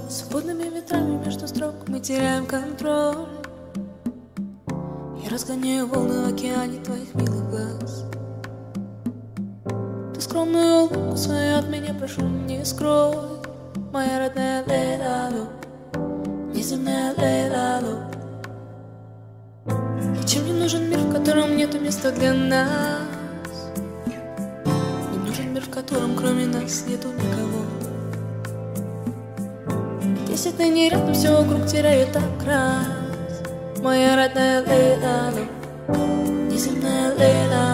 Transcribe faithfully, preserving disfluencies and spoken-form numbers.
Свободными ветрами между строк мы теряем контроль. Я разгоняю волны в океане твоих милых глаз. Ты скромную улыбку свою от меня прошу не скрой. Моя родная Лейлалу, неземная Лейлалу. Зачем мне нужен мир, в котором нету места для нас? Мне нужен мир, в котором кроме нас нету никого. Если ты не рядом, все вокруг теряет окрас. Моя родная Лейлалу, неземная Лейлалу.